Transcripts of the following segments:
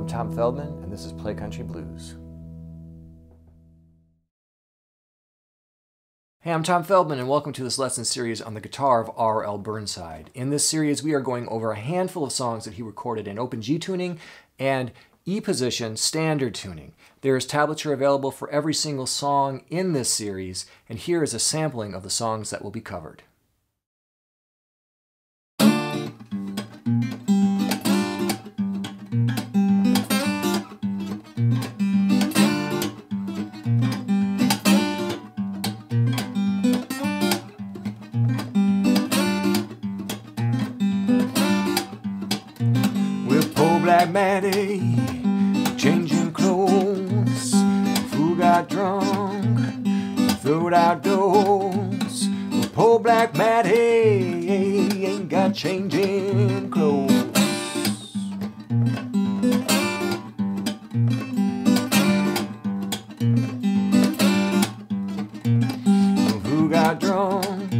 Tom Feldman, and this is Play Country Blues. Hey, I'm Tom Feldman, and welcome to this lesson series on the guitar of R.L. Burnside. In this series, we are going over a handful of songs that he recorded in open G tuning and E position standard tuning. There is tablature available for every single song in this series, and here is a sampling of the songs that will be covered. Black Maddie, changing clothes, fool got drunk, threw it outdoors. Poor Black Maddie ain't got changing clothes. Fool got drunk,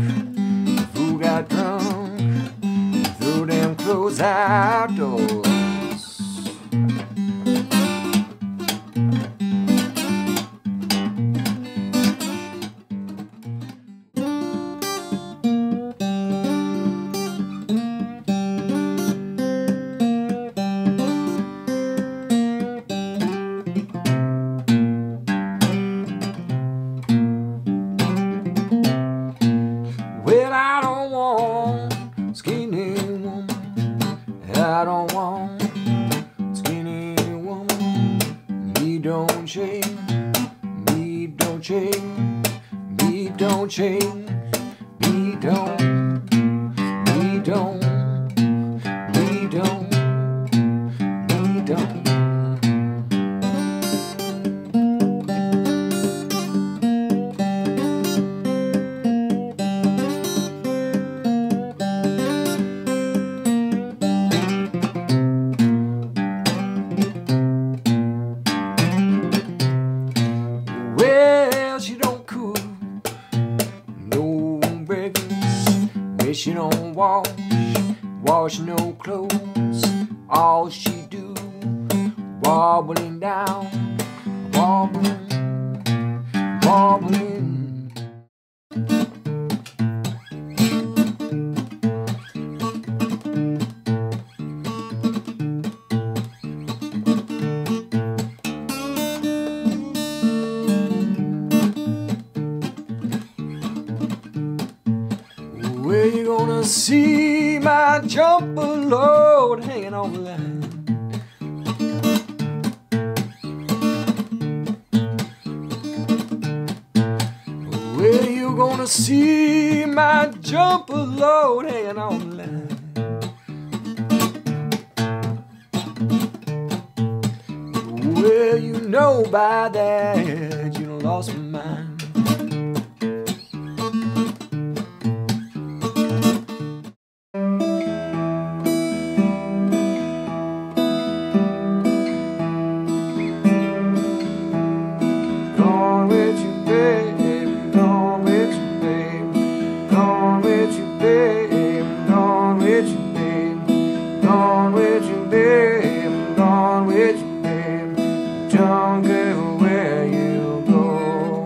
threw them clothes outdoors. Well, I don't want skinny woman. I don't want skinny woman. Me don't change. Me don't change. Me don't change. Me don't. Me don't. Me don't. Me don't. She don't cook, no breakfast. She don't wash no clothes. All she do, wobbling down, wobbling. Where you gonna see my jumper load hanging on the line? Where you gonna see my jumper load hanging on the line? Well, you know by that you done lost my mind. Don't go where you go.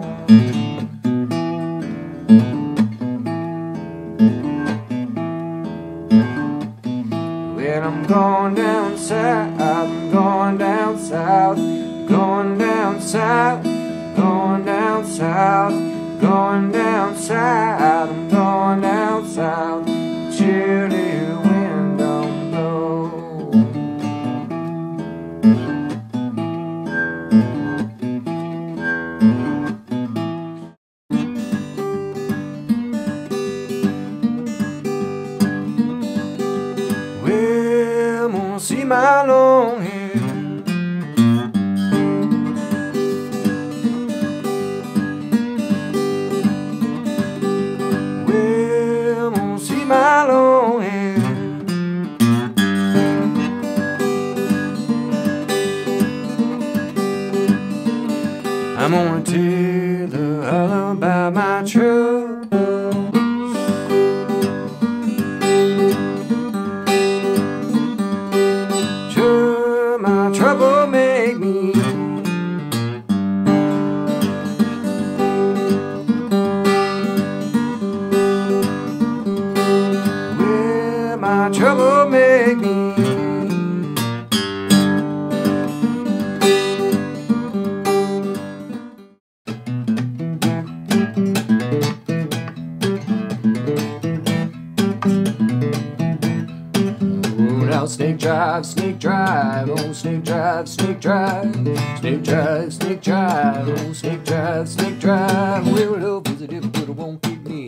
Well, I'm going down south, I'm going down south, going down south, going down south, going down south, I'm going down south. Chilly wind don't blow. Well, I'm gonna see my long hair. Well, I'm gonna see my long hair. I'm gonna tell her all about my troubles. Sure, my troubles. drive, snake drive, oh snake drive, snake drive, snake drive, snake drive, oh snake drive, snake drive. Well, love is a devil, but it won't keep me.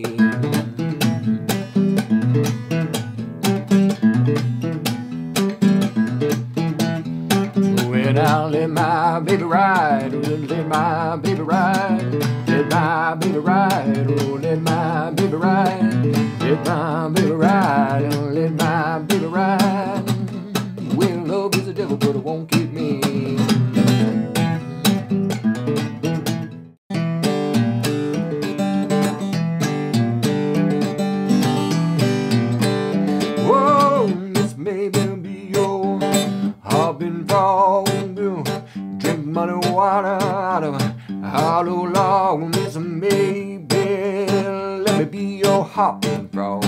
When I let my baby ride, oh, let my baby ride, let my baby ride, oh, let my baby ride, let my baby ride, oh, let my baby ride. Well, love is the devil, but it won't keep me. Whoa, this may be your hopping frog. Drink muddy water out of a hollow log. Miss maybe let me be your hopping frog.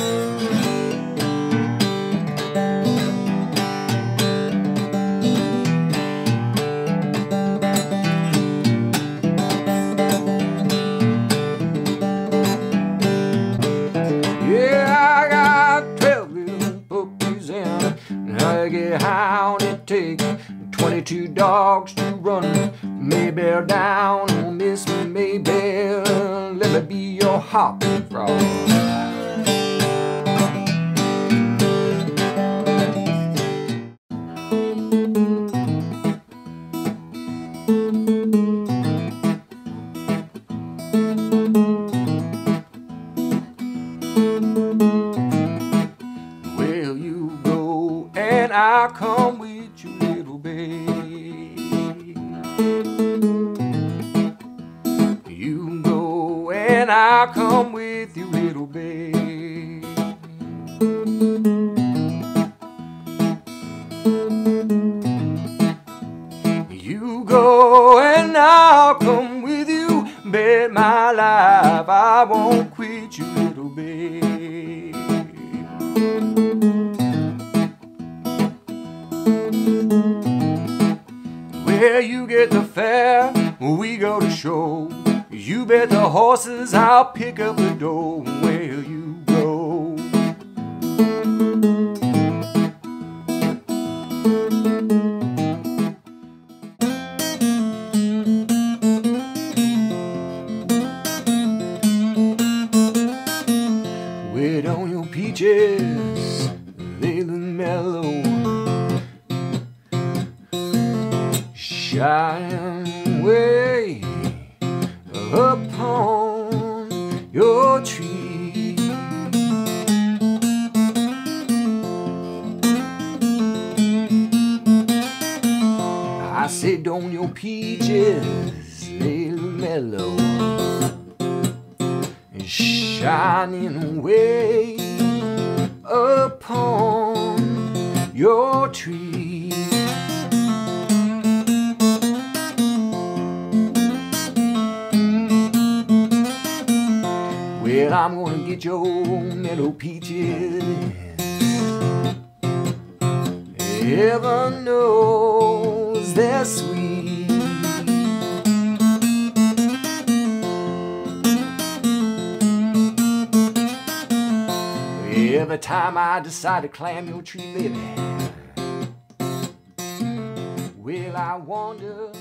Yeah, I got 12 little puppies and I get how it takes 22 dogs to run Maybelle down. Oh, Miss Maybelle, let me be your hopping frog. Well, you go and I'll come with you, little babe. You go and I'll come with you, little babe. You go and I'll come with you. Bet my life I won't quit you, little babe. Where you get the fare, we go to show. You bet the horses I'll pick up the dough. Where you go. Wait on your peaches, they look mellow. Shine way upon your tree. I said on your peaches, they look mellow, shining away upon your tree. Well, I'm gonna get your mellow peaches. Heaven knows they're sweet. Every time I decide to climb your tree, baby, well, I wonder